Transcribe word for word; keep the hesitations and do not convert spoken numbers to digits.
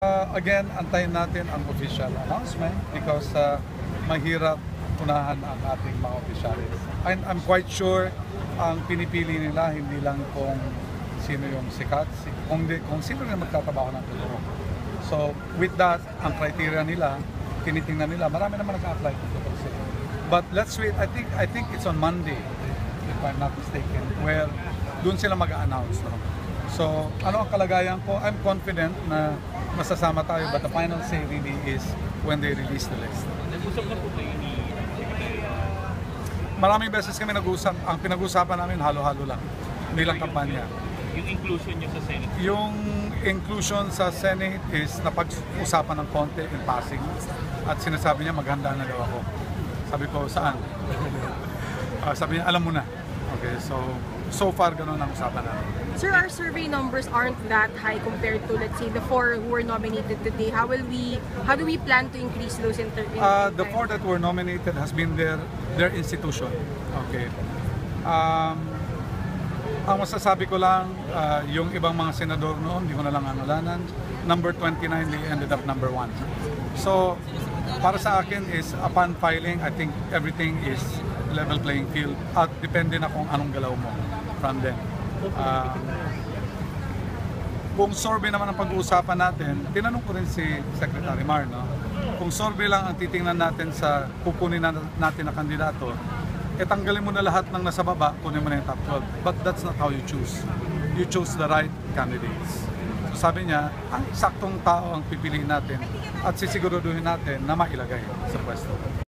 Uh, again, antayin natin ang official announcement because uh, mahirap unahan ang ating mga opisyalis. And I'm quite sure ang pinipili nila hindi lang kung sino yung sikat, kung, di, kung sino rin magtatrabaho ng totoo. So with that, ang criteria nila, tinitingnan nila, marami naman nag-apply kung totoo sila. But let's wait, I think, I think it's on Monday, if I'm not mistaken, where dun sila mag-a-announce. No? So ano ang kalagayan ko? I'm confident na masasama tayo, but the final say really is when they release the list. Nag-usap na po kayo ni Secretary? Maraming beses kami nag-usap. Ang pinag-usapan namin, halo-halo lang. Hindi lang kampanya. Yung inclusion niyo sa Senate? Yung inclusion sa Senate is napag-usapan ng konti in passing. At sinasabi niya, maghanda na daw ako. Sabi ko, saan? uh, sabi niya, alam mo na. Okay, so so far ganun ang usapan namin. Sir, our survey numbers aren't that high compared to, let's say, the four who were nominated today. How will we, how do we plan to increase those in ter- Uh, the four that were nominated has been their their institution. Okay. Um, ang masasabi ko lang, uh, yung ibang mga senador noon, hindi ko na lang angalanan, number twenty-nine, they ended up number one. So, para sa akin is, upon filing, I think everything is level playing field at depende na kung anong galaw mo from them. Uh, kung survey naman ang pag-uusapan natin, tinanong ko rin si Secretary Mar, no? Kung survey lang ang titingnan natin sa kukunin na natin na kandidato, eh tanggalin mo na lahat ng nasa baba, kunin mo na yung top twelve. But that's not how you choose. You choose the right candidates. So sabi niya, ang saktong tao ang pipiliin natin at sisiguraduhin natin na mailagay sa pwesto.